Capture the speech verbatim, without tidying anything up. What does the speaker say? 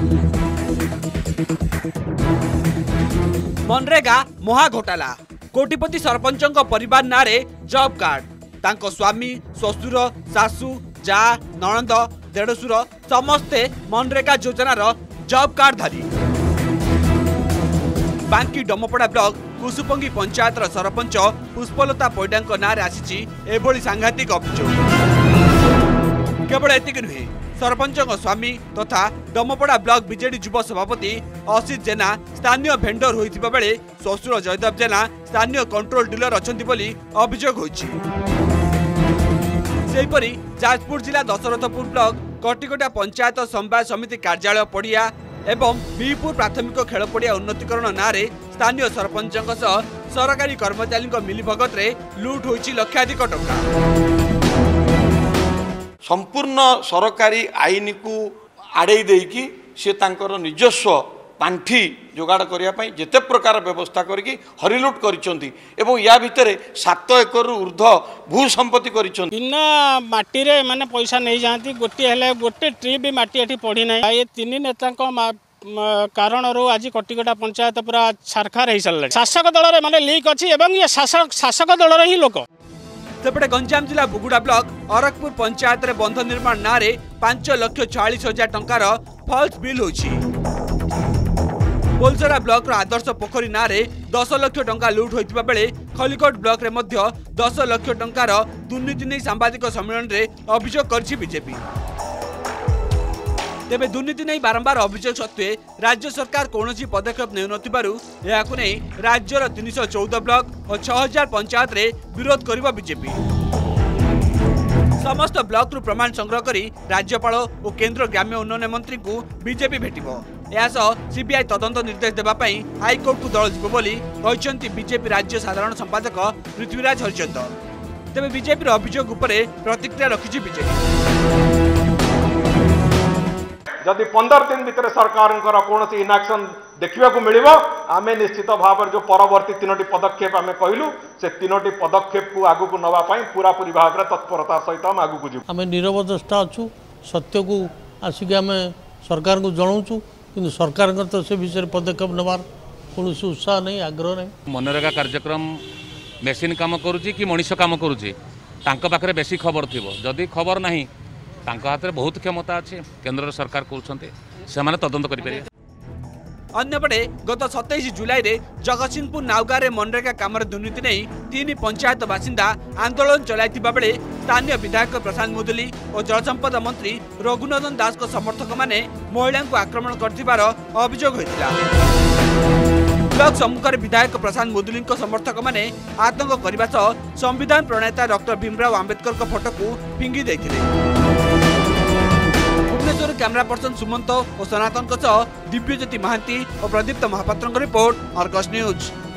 मनरेगा महा घोटाला कोटिपति सरपंचों परिवार नारे जॉब कार्ड तांको स्वामी ससुर सासू जा नणंद देढ़सुर समस्ते मनरेगा योजनार जॉब कार्ड धारी। बांकी डमपड़ा ब्लॉक कुसुपंगी पंचायतर सरपंच पुष्पलता पैडा नारे आसी एभली सांघातिक अभियोग। केवल एतिक नुहे सरपंचों स्वामी तथा डमपड़ा ब्लॉक बीजेडी युव सभापति असित जेना स्थानीय भेंडर होइथिबा बेले ससुर जयदेव जेना स्थानीय कंट्रोल डीलर अछंती बोली अभियोग होइछि। सेहिपरि जाजपुर जिला दशरथपुर ब्लॉक कटिकोटा पंचायत समवाय समिति कार्यालय पड़िया एवं बीपुर प्राथमिक खेल पड़िया उन्नतीकरण नारे स्थानीय सरपंचों सह सरकारी कर्मचारी मिलीभगत रे लूट होइछि लक्षाधिक टंका। संपूर्ण सरकारी आईन को आड़े देकी से तांकर निजस्व पांठी जोगाड़ करने जेते प्रकार व्यवस्था करके हरिलुट करिसंती एवं या भितर सात एकर ऊर्ध भू संपत्ति करिसंती। बिना माटी रे माने पैसा नहीं जाती गोटे हेले गोटे ट्री भी माटी एठी पड़ी ना। ये तीन नेता कारण रो आज कटिकोटा पंचायत पूरा छारखार हो सारे शासक दल रे माने लीक अछि एवं ये शासक शासक दल रे ही लोक। सेपटे गंजाम जिला बुगुड़ा ब्लॉक अरखपुर पंचायत रे बंध निर्माण नारे पांच लक्ष चालीस हजार टंकार फल्स बिल होछि। बोलसरा ब्लॉक रो आदर्श पोखरी नारे दस लक्ष टंका लूट होइतिबा बेले खलिकोट ब्लॉक रे मध्य दस लक्ष टंकार दुर्नीति नहीं सांबादिक सम्मेलन रे अभियोग करछि बीजेपी। तेबे दुर्नीति नहीं बारंबार अभियोग सत्वे राज्य सरकार कौनसी पदक्षेप नेउ नथिबारु एहाकु नै राज्यर तीन सौ चौदह ब्लॉक और छह हजार पंचायत रे विरोध करिबा बीजेपी। समस्त ब्लॉक रु प्रमाण संग्रह करी राज्यपाल और केंद्र ग्राम्य उन्नयन मंत्री को बीजेपी भेटिबो। एहासह सीबीआई तदंत निर्देश देबा पई हाईकोर्ट को दल जिबो बोली कहिसंती बीजेपी राज्य साधारण संपादक पृथ्वीराज हरिचंद। तेबे बीजेपी रो अभियोग उपरे प्रतिक्रिया रखिछि बीजेपी। जदि पंदर दिन भितर सरकार कौन इनाक्शन देखा मिल आम निश्चित भाव जो परवर्ती तीनो पदक्षेप आम कहलु से तीनो पदक्षेप को आगू नापी पूरा पूरी भाव में तत्परता सहित आम आगू जी आम नीरव दृष्टा अच्छु सत्य को आसिक आम सरकार को जनाऊँ कि सरकार तो से विषय पदक्षेप नवार कौन उत्साह नहीं आग्रह नहीं। मनरेगा कार्यक्रम मेसीन काम करुच्ची कि मनीष काम करुच्ची पाखे बेसी खबर थी जदि खबर नहीं हाथ में बहुत क्षमता अच्छे केंद्र सरकार कर तदंत करें। अन्यपटे गत सत्ताईस जुलाई रे जगतसिंहपुर नाउगाँ मनरेगा काम दुर्नीति नहीं तीन पंचायत बासिंदा आंदोलन चलाइथिबा बेले स्थानीय विधायक प्रशांत मुदुली और जलसंपद मंत्री रघुनंदन दास को समर्थक माने महिला को आक्रमण करथिबार अभियोग होइतिला। ब्लॉक सम्मुखर विधायक प्रशांत मुदुली समर्थक माने आतंक करने सह संविधान प्रणेता डॉक्टर भीमराव आंबेडकर को फोटो को फिंगी देथिले। भुवनेश्वर कैमरा पर्सन सुमंत और सनातन दिव्यज्योति महांती और प्रदीप्त महापात्र रिपोर्ट अर्गस न्यूज।